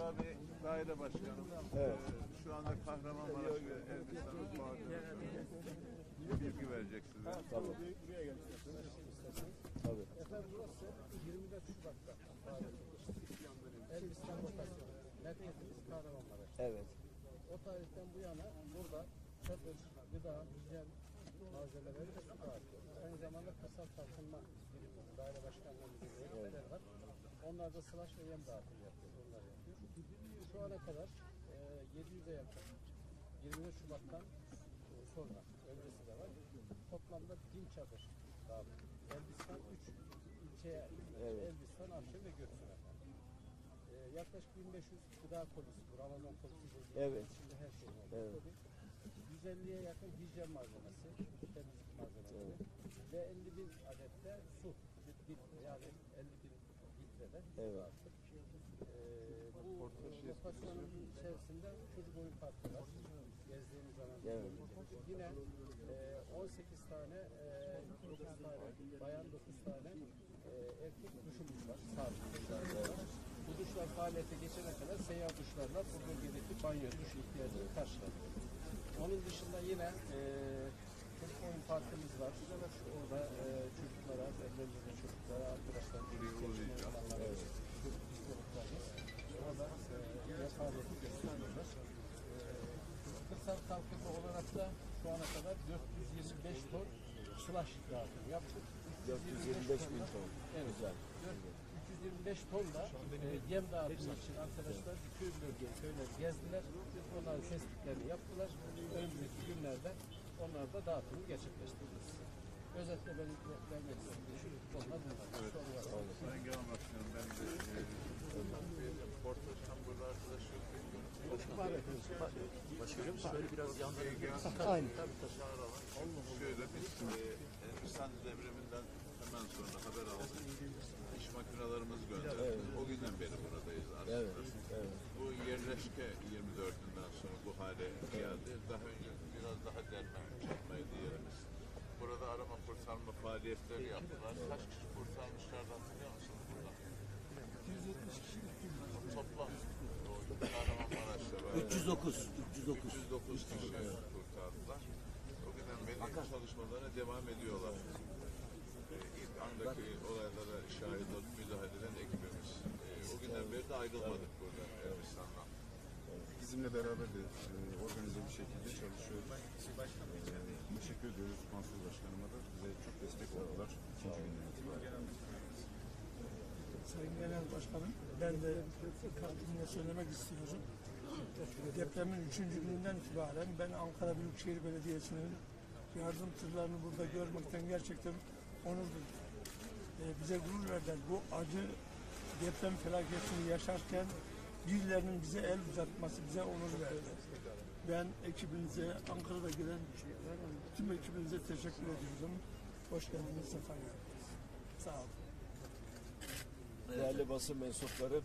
Abdullah Bey daire başkanım. Evet. Şu anda Kahramanmaraş ve Elbistan'ın bilgi verecek size. Tabii. Tabii. Efendim burası 24 Şubat'ta Elbistan lokasyonu. Merkezimiz Kahramanmaraş. Evet. O tarihten bu yana burada çadır, gıda, hijyen malzemeleri ve su dağıtıyoruz. Aynı zamanda kırsal kalkınma birimimiz, daire başkanlarımızın ekipleri var. Onlar da slash ve yem dağıtımı yapıyor. Onlar yapıyor. Şu ana kadar 700'e yakın 24 Şubat'tan sonra öncesi de var. Toplamda 1000 çadır dağıttık. Elbistan 3 ilçeye, evet. Elbistan, Afşin ve Göksun efendim. Yaklaşık 1500 gıda kolisi, bu Ramazan kolisi dediğimiz Evet. içinde her şey var. Evet. 150'ye yakın hijyen malzemesi, temizlik malzemesi ve 50.000 adette su, yani 50.000 litrede su Evet. dağıttık. Bu lokasyonun içerisinde çocuk oyun parkı var. Gezdiğimiz zaman Evet. yine 18 tane 9 tane bayan, 9 tane erkek duşumuz var. Sabit duşlar var. Bu duşlar faaliyete geçene kadar seyyar duşlarla bu bölgedeki banyo duş ihtiyacını karşılanıyor. Onun dışında yine çocuk oyun parkımız var. Orada çocuklara, evlerinde çocuklara, arkadaşlar, orada yine faaliyeti gösteriyorlar. Kırsal kalkınma olarak da şu ana kadar 425 ton slash dağıtımı yaptık. 425 bin ton. Evet. Güzel. 325 ton da yem dağıtımı için arkadaşlar köy bölgeyi, köyleri gezdiler. Onların tespitlerini yaptılar. Önümüzdeki günlerde onlar da dağıtımı gerçekleştireceğiz. Özetle benim vermek istediğim şu konular bunlar. Evet. Sayın Genel Başkanım, ben de Portaş'tan burada arkadaş yok. Başkanım şöyle biraz yandan Aynen. Şöyle biz Elbistan devriminden hemen sonra haber aldık. İş makinelerimiz gönderdi. Evet. O günden beri buradayız aslında. Evet. Evet. Bu yerleşke 24'ünden sonra bu hale geldi. Daha önce biraz daha derme çatmaydı yerimiz. Burada arama kurtarma faaliyetleri yaptılar. Kaç kişi kurtarmışlardı hatırlıyor musunuz burada? 170 kişi Toplam Kahramanmaraş'ta var. 309. 309 kişi kurtardılar. O günden beri çalışmalarına devam ediyorlar. İlk andaki olaylara şahit olup müdahale eden ekibimiz. O günden beri de ayrılmadık buradan Elbistan'dan. Bizimle beraber de organize bir şekilde çalışıyoruz. Teşekkür ediyoruz Mansur Başkanıma da. Bize çok destek oldular. İkinci günden itibaren. Sayın Genel Başkanım, ben de katkımla söylemek istiyorum. Depremin 3. gününden itibaren ben Ankara Büyükşehir Belediyesi'nin yardım tırlarını burada görmekten gerçekten onur duydum. Bize gurur verdiler. Bu acı deprem felaketini yaşarken birilerinin bize el uzatması bize onur verdi. Ben ekibinize, Ankara'da gelen tüm ekibinize teşekkür ediyorum. Hoş geldiniz, sefa geldiniz. Sağ olun. Değerli basın mensupları,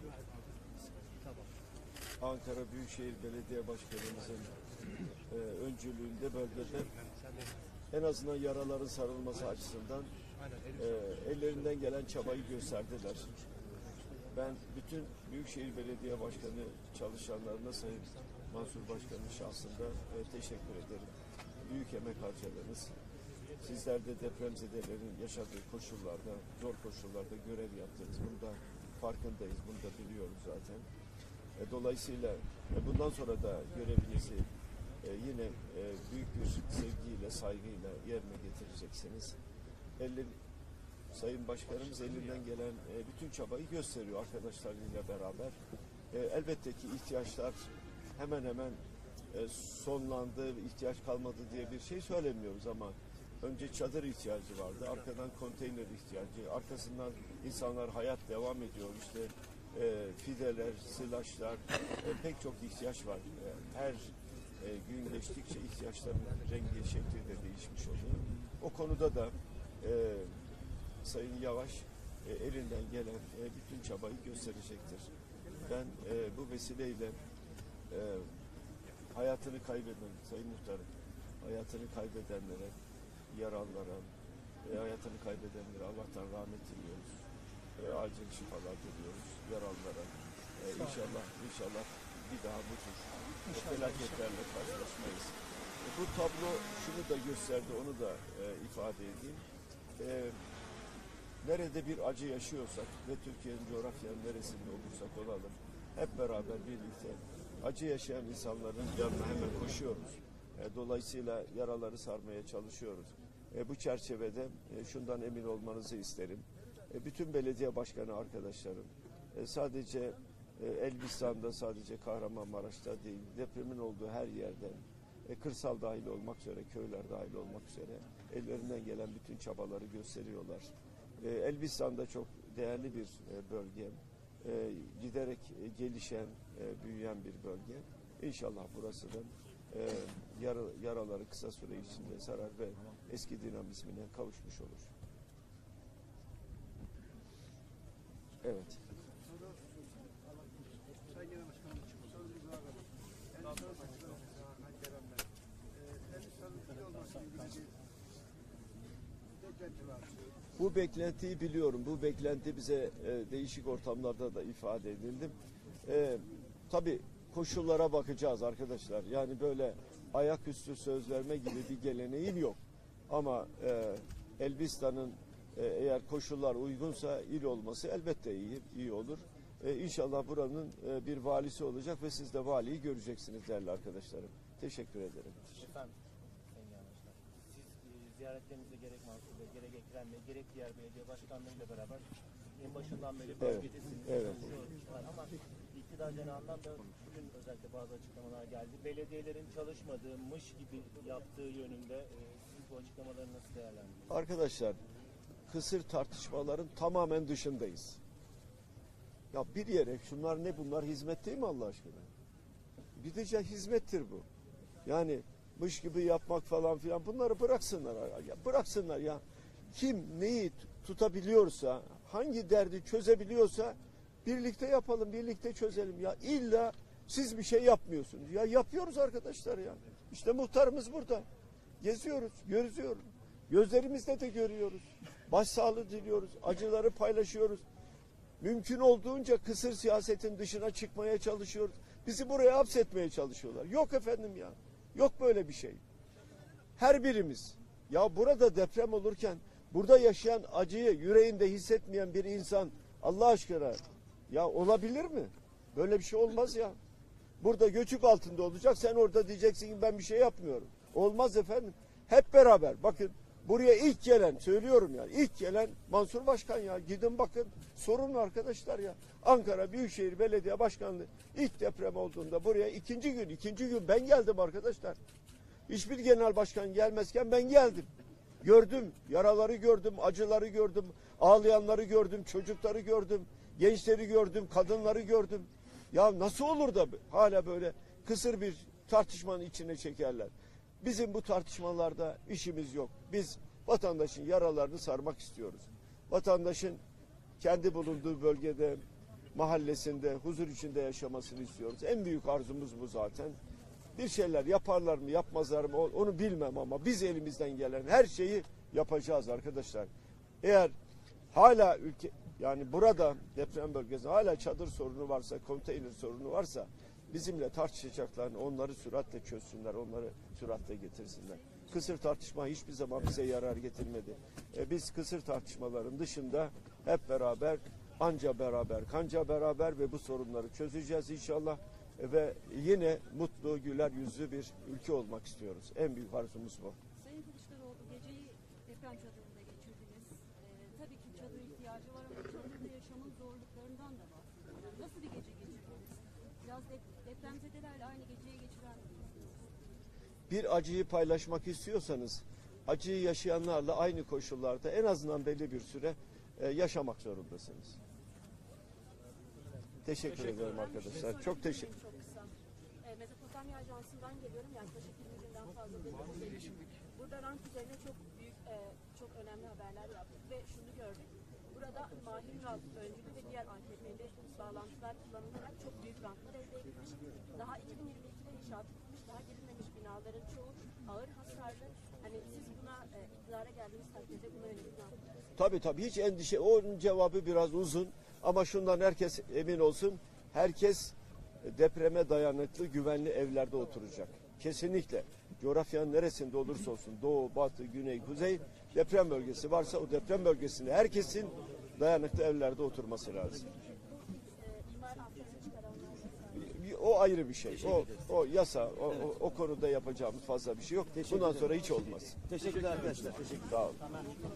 Ankara Büyükşehir Belediye Başkanımızın öncülüğünde bölgede en azından yaraların sarılması açısından ellerinden gelen çabayı gösterdiler. Ben bütün Büyükşehir Belediye Başkanı çalışanlarına, Sayın Mansur Başkan'ın şahsında teşekkür ederim. Büyük emek harcadınız. Sizler de depremzedelerin yaşadığı koşullarda, zor koşullarda görev yaptınız. Bunda farkındayız, bunu da biliyoruz zaten. Dolayısıyla bundan sonra da görevinizi yine büyük bir sevgiyle, saygıyla yerine getireceksiniz. Sayın Başkanımız elinden gelen bütün çabayı gösteriyor arkadaşlarıyla beraber. Elbette ki ihtiyaçlar hemen hemen sonlandı, ihtiyaç kalmadı diye bir şey söylemiyoruz ama önce çadır ihtiyacı vardı, arkadan konteyner ihtiyacı, arkasından insanlar hayat devam ediyor. İşte fideler, silaçlar, pek çok ihtiyaç var. Her gün geçtikçe ihtiyaçların rengi, şekli de değişmiş oluyor. O konuda da Sayın Yavaş elinden gelen bütün çabayı gösterecektir. Ben bu vesileyle hayatını kaybeden, Sayın Muhtarım, hayatını kaybedenlere, yaralılara, hayatını kaybedenlere Allah'tan rahmet diliyoruz. Acil şifalar diliyoruz. Yaralılara İnşallah bir daha bu tür felaketlerle karşılaşmayız. Bu tablo şunu da gösterdi, onu da ifade edeyim. Nerede bir acı yaşıyorsak ve Türkiye'nin coğrafyanın neresinde olursak olalım, hep beraber birlikte acı yaşayan insanların yanına hemen koşuyoruz. Dolayısıyla yaraları sarmaya çalışıyoruz. Bu çerçevede şundan emin olmanızı isterim. Bütün belediye başkanı arkadaşlarım sadece Elbistan'da, sadece Kahramanmaraş'ta değil, depremin olduğu her yerde, kırsal dahil olmak üzere, köyler dahil olmak üzere ellerinden gelen bütün çabaları gösteriyorlar. Elbistan'da çok değerli bir bölge, giderek gelişen, büyüyen bir bölge. İnşallah burası da yaraları kısa süre içinde sarar ve eski dinamizmine kavuşmuş olur. Evet. Bu beklentiyi biliyorum. Bu beklenti bize değişik ortamlarda da ifade edildi. Tabii koşullara bakacağız arkadaşlar. Yani böyle ayaküstü söz verme gibi bir geleneğim yok. Ama Elbistan'ın eğer koşullar uygunsa il olması elbette iyi olur. İnşallah buranın bir valisi olacak ve siz de valiyi göreceksiniz değerli arkadaşlarım. Teşekkür ederim. Efendim, Sayın Yandaşlar, siz ziyaretlerinizde gerek Mansur Bey, gerek Ekrem Bey, gerek diğer belediye başkanlarıyla beraber en başından beri bölgedesiniz. Evet. Ama iktidar cenahından da bugün özellikle bazı açıklamalar geldi. Belediyelerin çalışmadığımış gibi yaptığı yönünde siz bu açıklamaları nasıl değerlendiriyorsunuz? Arkadaşlar, kısır tartışmaların tamamen dışındayız. Ya bir yere şunlar ne bunlar hizmet değil mi Allah aşkına? Bir de hizmettir bu. Yani mış gibi yapmak falan filan bunları bıraksınlar. Bıraksınlar ya. Kim neyi tutabiliyorsa, hangi derdi çözebiliyorsa birlikte yapalım, birlikte çözelim. Ya illa siz bir şey yapmıyorsunuz. Ya yapıyoruz arkadaşlar ya. İşte muhtarımız burada. Geziyoruz, gözüyoruz. Gözlerimizle de görüyoruz. Başsağlığı diliyoruz. Acıları paylaşıyoruz. Mümkün olduğunca kısır siyasetin dışına çıkmaya çalışıyoruz. Bizi buraya hapsetmeye çalışıyorlar. Yok efendim ya. Yok böyle bir şey. Her birimiz ya burada deprem olurken burada yaşayan acıyı yüreğinde hissetmeyen bir insan Allah aşkına ya olabilir mi? Böyle bir şey olmaz ya. Burada göçük altında olacak. Sen orada diyeceksin ki ben bir şey yapmıyorum. Olmaz efendim. Hep beraber bakın buraya ilk gelen söylüyorum ya ilk gelen Mansur Başkan ya gidin bakın sorun arkadaşlar ya. Ankara Büyükşehir Belediye Başkanlığı ilk deprem olduğunda buraya ikinci gün ben geldim arkadaşlar. Hiçbir genel başkan gelmezken ben geldim. Gördüm, yaraları gördüm, acıları gördüm, ağlayanları gördüm, çocukları gördüm, gençleri gördüm, kadınları gördüm. Ya nasıl olur da hala böyle kısır bir tartışmanın içine çekerler? Bizim bu tartışmalarda işimiz yok. Biz vatandaşın yaralarını sarmak istiyoruz. Vatandaşın kendi bulunduğu bölgede, mahallesinde, huzur içinde yaşamasını istiyoruz. En büyük arzumuz bu zaten. Bir şeyler yaparlar mı, yapmazlar mı onu bilmem ama biz elimizden gelen her şeyi yapacağız arkadaşlar. Eğer hala yani burada deprem bölgesinde hala çadır sorunu varsa, konteyner sorunu varsa bizimle tartışacaklarını onları süratle çözsünler, onları süratle getirsinler. Kısır tartışma hiçbir zaman bize yarar getirmedi. Biz kısır tartışmaların dışında hep beraber, anca beraber, kanca beraber ve bu sorunları çözeceğiz inşallah. Ve yine mutlu, güler yüzlü bir ülke olmak istiyoruz. En büyük arzumuz bu. Sayın Kılıçdaroğlu geceyi deprem çadırında geçirdiniz. Tabii ki çadır ihtiyacı var ama çadırda yaşamın zorluklarından da bahsediyoruz. Nasıl bir gece geçirdiniz? Biraz depremzedelerle aynı geceyi geçiren misiniz? Bir acıyı paylaşmak istiyorsanız acıyı yaşayanlarla aynı koşullarda en azından belli bir süre yaşamak zorundasınız. Teşekkür ederim arkadaşlar. Çok teşekkür ederim. Çok kısa. Mezopotamya Ajansı'ndan geliyorum. Yaklaşık 20 günden fazla geçtik. Burada rant üzerine çok büyük, çok önemli haberler yaptık ve şunu gördük. Burada Mahir Rant öncülü ve diğer AKP'li bağlantılar kullanılarak çok büyük rantlar elde edilmiş. Daha 2022'de inşaatı bitmiş, daha gelinmemiş binaların çoğu ağır hasarlı. Hani siz buna iktidara geldiğiniz takdirde buna yönelik ne yapacaksınız? Tabii hiç endişe. Onun cevabı biraz uzun ama şundan herkes emin olsun. Herkes depreme dayanıklı, güvenli evlerde oturacak. Kesinlikle. Coğrafyanın neresinde olursa olsun, doğu, batı, güney, kuzey, deprem bölgesi varsa o deprem bölgesinde herkesin dayanıklı evlerde oturması lazım. İmar altyapısı çıkaranlar. O ayrı bir şey. O yasa, o konuda yapacağımız fazla bir şey yok. Bundan sonra hiç olmaz. Teşekkürler arkadaşlar. Teşekkür. Sağ olun.